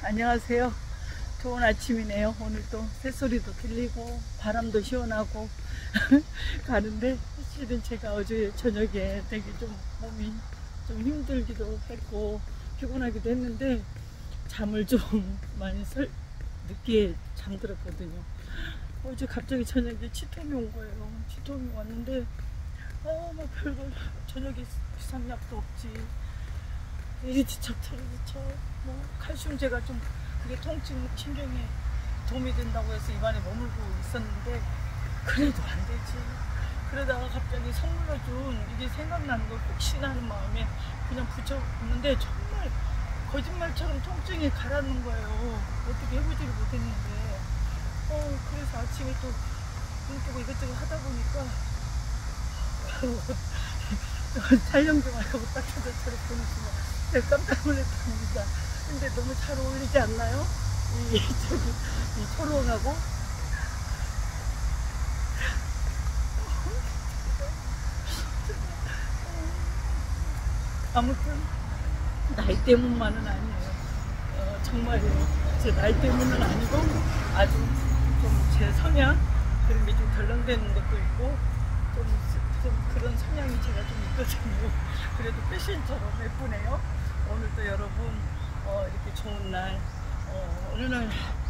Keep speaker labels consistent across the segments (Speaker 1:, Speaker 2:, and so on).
Speaker 1: 안녕하세요. 좋은 아침이네요. 오늘 또 새소리도 들리고 바람도 시원하고 가는데, 사실은 제가 어제 저녁에 되게 좀 몸이 좀 힘들기도 했고 피곤하기도 했는데 잠을 좀 많이 늦게 잠들었거든요. 어제 갑자기 저녁에 치통이 온 거예요. 치통이 왔는데 막 별거, 저녁에 비상약도 없지, 이리 뒤척 저리 뒤척, 뭐 칼슘제가 좀 그게 통증 신경에 도움이 된다고 해서 입안에 머물고 있었는데 그래도 안 되지. 그러다가 갑자기 선물로 준 이게 생각나는 거 혹시나 하는 마음에 그냥 붙여봤는데 정말 거짓말처럼 통증이 가라앉는 거예요. 어떻게 해보지를 못했는데 그래서 아침에 또 눈 뜨고 이것저것 하다 보니까 촬영 좀 하려고 딱 저처럼 보내시면 제가 깜짝 놀랐답니다. 근데 너무 잘 어울리지 않나요? 이 초롱하고. 아무튼 나이 때문만은 아니에요. 정말이에요. 제 나이 때문은 아니고 아주 좀 제 성향 그런 게 좀 덜렁대는 것도 있고 좀 그런 성향이 제가 좀 있거든요. 그래도 패션처럼 예쁘네요. 오늘도 여러분 이렇게 좋은 날, 어느 날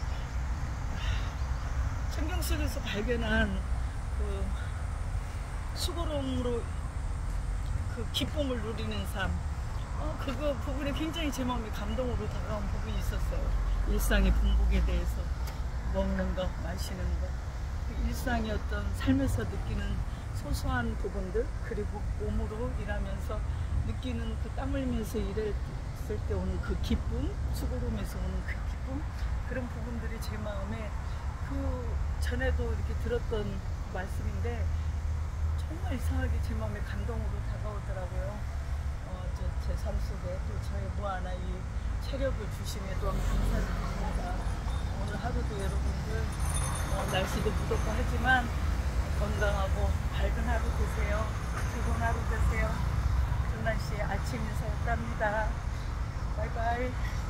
Speaker 1: 성경 속에서 발견한 그 수고로움으로 그 기쁨을 누리는 삶, 그거 부분에 굉장히 제 마음에 감동으로 다가온 부분이 있었어요. 일상의 풍복에 대해서, 먹는 것, 마시는 것, 그 일상의 어떤 삶에서 느끼는 소소한 부분들, 그리고 몸으로 일하면서 느끼는 그 땀 흘리면서 일했을 때 오는 그 기쁨, 수고로움에서 오는 그 기쁨, 그런 부분들이 제 마음에 그 전에도 이렇게 들었던 말씀인데 정말 이상하게 제 마음에 감동으로 다가오더라고요. 제 삶 속에 또 저의 무한한 이 체력을 주심에 또한 감사를 드립니다. 오늘 하루도 여러분들 날씨도 무덥고 하지만 건강하고 밝은 하루 되세요. 좋은 하루 되세요. 준난 씨의 아침 인사였답니다. 바이바이.